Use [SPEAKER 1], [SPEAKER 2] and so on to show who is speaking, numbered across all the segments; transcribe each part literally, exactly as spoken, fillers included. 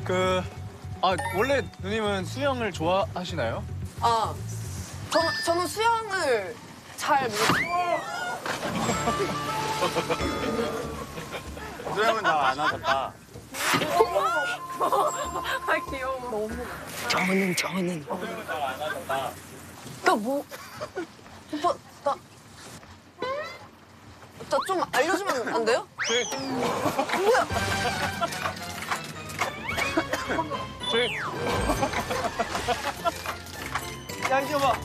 [SPEAKER 1] 그, 아, 원래 누님은 수영을 좋아하시나요?
[SPEAKER 2] 아, 저는, 저는 수영을 잘 못...
[SPEAKER 3] 수영은 다 안 하셨다.
[SPEAKER 2] 아, 귀여워. 너무. 저는, 저는.
[SPEAKER 3] 수영은 잘 안 하셨다.
[SPEAKER 2] 나 뭐... 오빠, 나... 나 좀 알려주면 안 돼요? 뭐야?
[SPEAKER 1] 저희. 야, 이거 봐.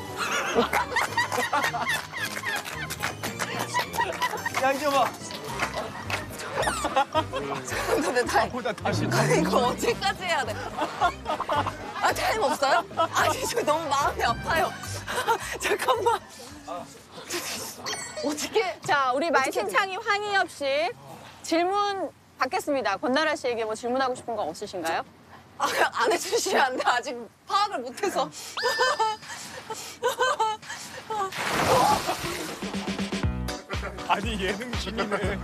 [SPEAKER 1] 야, 이거 봐.
[SPEAKER 2] 근데 다...
[SPEAKER 1] 보다 다시.
[SPEAKER 2] 아니, 이거 언제까지 해야 돼? 아, 타임 없어요? 아니, 저 너무 마음이 아파요. 잠깐만. 어떻게?
[SPEAKER 4] 자, 우리 말씀창이 황희엽 씨 질문 받겠습니다. 권나라 씨에게 뭐 질문하고 싶은 거 없으신가요?
[SPEAKER 2] 아, 안 해주시면 안 돼. 아직 파악을 못해서.
[SPEAKER 1] 아니, 예능 중이네.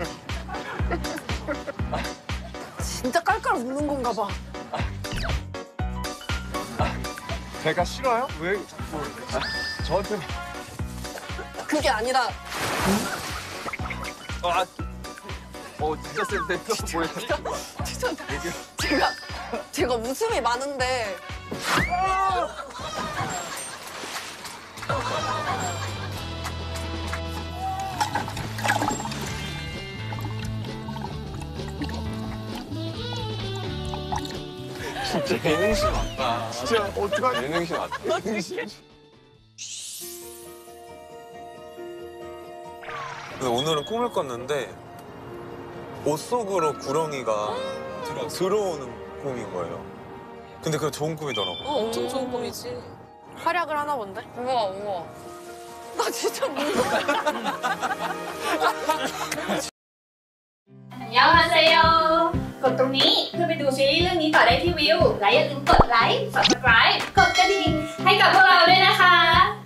[SPEAKER 2] 진짜 깔깔 웃는 건가 봐.
[SPEAKER 1] 제가 싫어요? 왜 자꾸 저한테.
[SPEAKER 2] 그게 아니라
[SPEAKER 1] 아, 어, 진짜 센데 보여.
[SPEAKER 2] 죄송합니다. 제가 제가 웃음이 많은데
[SPEAKER 3] 진짜 예능신 맞다.
[SPEAKER 1] 진짜 어떡하지?
[SPEAKER 3] 예능신 맞다.
[SPEAKER 5] 근데 오늘은 꿈을 꿨는데 옷 속으로 구렁이가 들어오는 꿈인 거예요. 근데 그거 좋은 꿈이더라고요.
[SPEAKER 2] 어, 엄청 좋은 꿈이지. 활약을 하나 본데? 우와 우와. 나 진짜 무서워.
[SPEAKER 6] 안녕하세요 กดตรงนี้เพื่อไปดูซีรีส์เรื่องนี้ต่อได้ที่วิวและอย่าลืมกดไลค์ ซับสไครบ์ กดกระดิ่งให้กับพวกเราด้วยนะคะ